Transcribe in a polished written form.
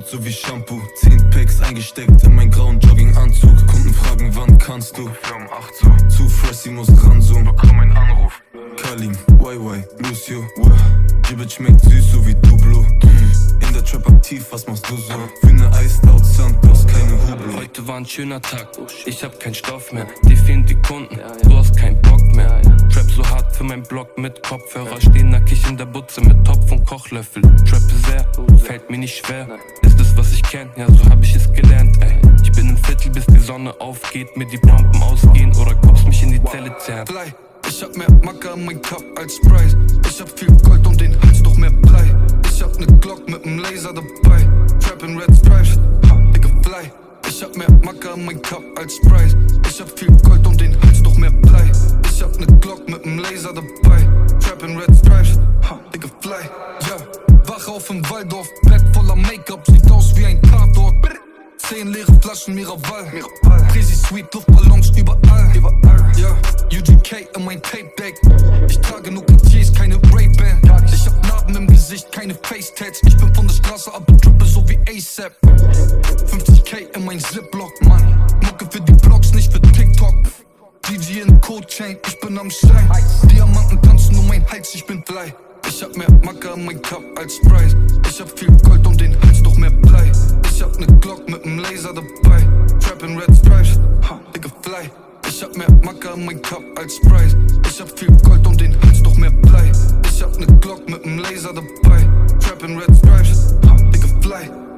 gut so wie Shampoo. 10 Packs eingesteckt in meinen grauen Jogginganzug. Kunden fragen, wann kannst du? Für um 8 Uhr. Zu fresh, muss ranzoomen. Bekomm einen Anruf. Kalim, YY, Lucio. Die Bitch schmeckt süß, so wie Dublo. In der Trap aktiv, was machst du so? Für ne Iced Out Santos, keine Hublot. Heute war ein schöner Tag, ich hab keinen Stoff mehr. Dir fehlen die Kunden, du hast keinen Bock mehr. Trap so hart für mein Block mit Kopfhörer. Steh nackig in der Butze mit Topf und Kochlöffel. Trappe sehr, fällt mir nicht schwer. Ist es was ich kenn, ja so hab ich es gelernt, ey. Ich bin im Viertel bis die Sonne aufgeht. Mir die Pumpen ausgehen oder Cops mich in die Zelle zerren. Ich hab mehr Macker in mein Cup als Sprite. Ich hab viel Gold um den Hals, doch mehr Blei. Ich hab ne Glock mit nem Laser dabei. Trap in Red Stripes, Digga fly. Ich hab mehr Macker in mein Cup als Sprite. Ich hab viel Gold um den Hals, doch mehr Blei. Ich hab ne Glock mit nem Laser dabei. Trap in Red Stripes, Digga fly. Ja, wach auf im Waldorf, Bett voller Make-up, sieht aus wie ein Tatort. 10 leere Flaschen Miraval. Crazy Sweet, Luftballons überall. Ja, UGK in mein Tape-Deck. Ich trage nur Cartiers, keine Ray-Ban. Ich hab Narben im Gesicht, keine Face-Tats. Ich bin von der Straße, aber droppe so wie ASAP. 50k in mein Ziplock, Mann. Mucke für die Blogs, nicht für TikTok. DG in Cold-Chain, ich bin am Schein. Diamanten tanzen um mein Hals, ich bin fly. Ich hab mehr Macker in mein Cup als Sprite. Ich hab viel Gold um den Hals, doch mehr Blei. Ich hab ne Glock mit nem Laser dabei. Trap in Red Stripes, Digga fly. Ich hab mehr Macker in mein Cup als Sprite. Ich hab viel Gold um den Hals, doch mehr Blei. Ich hab ne Glock mit nem Laser dabei. Trap in Red Stripes, Digga fly.